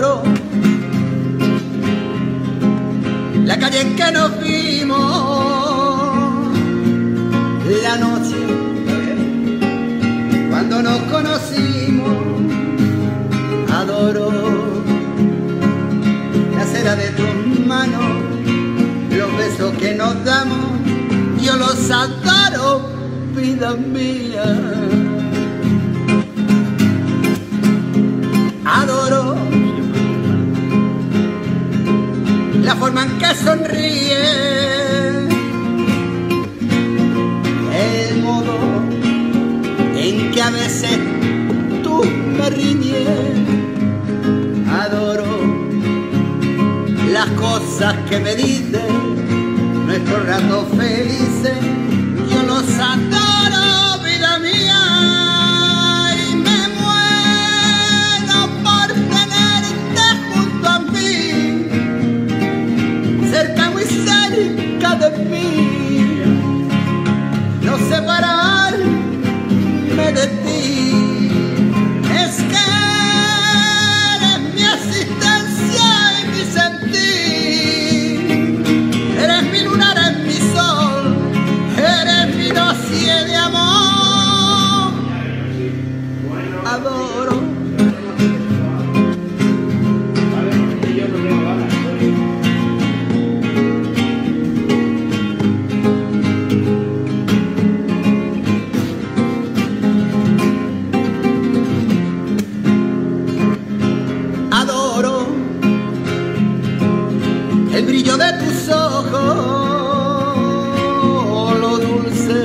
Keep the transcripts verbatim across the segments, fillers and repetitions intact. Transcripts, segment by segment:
adoro la calle en que nos vimos, la noche cuando nos conocimos. Adoro la cera de tus manos, los besos que nos damos, yo los adoro, vida mía. Adoro la forma en que sonríe, el modo en que a veces tú me riñes. Adoro las cosas que me dices, nuestros ratos felices, yo los adoro, vida mía. Y me muero por tenerte junto a mí, cerca, muy cerca de mí, no separarme de ti. Es que adoro adoro el brillo de tus ojos, lo dulce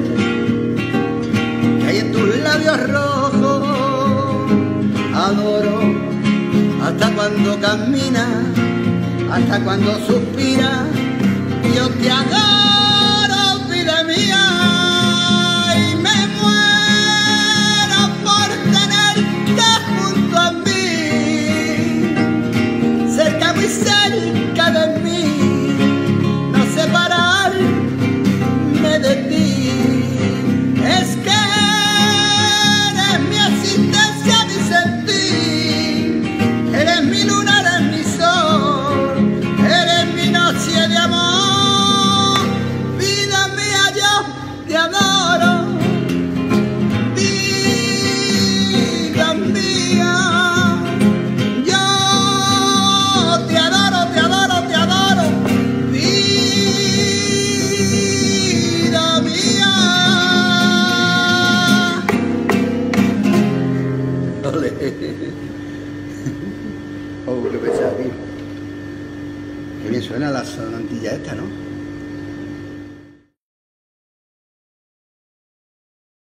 que hay en tus labios rojos. Adoro hasta cuando caminas, hasta cuando suspiras, yo te adoro, vida mía. Y me muero por tenerte junto a mí, cerca, muy cerca de mí, no separarme de ti. Es que oh, qué pesado, tío. Qué bien suena la sonantilla esta, ¿no?